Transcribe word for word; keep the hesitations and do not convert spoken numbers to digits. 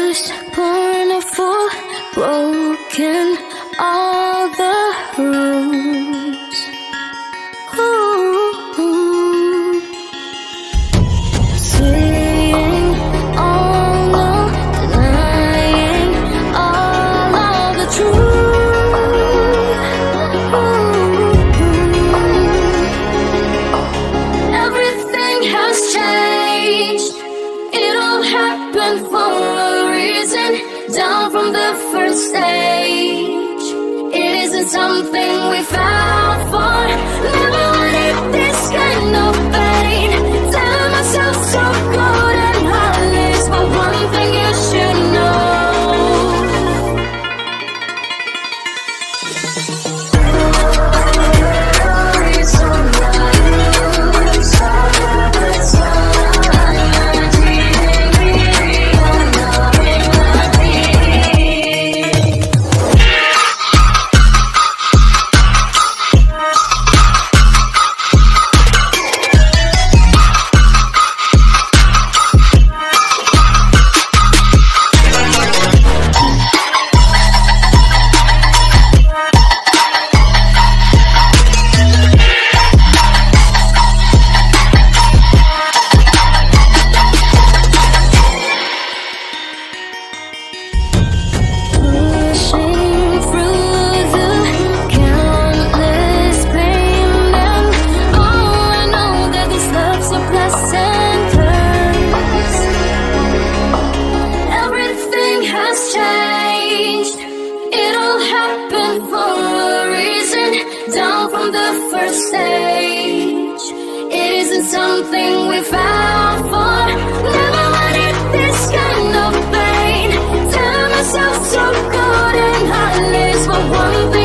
was born a fool, broken all the rules. Ooh. Saying all no, denying all of the truth. Ooh. Everything has changed. It all happened for a reason. Down from the first stage. It isn't something we found for. Never wanted this kind of pain. Telling myself so good and heartless, but one thing you should know. Stage. It isn't something we found for. Never wanted this kind of pain. Telling myself so good and heartless, but one thing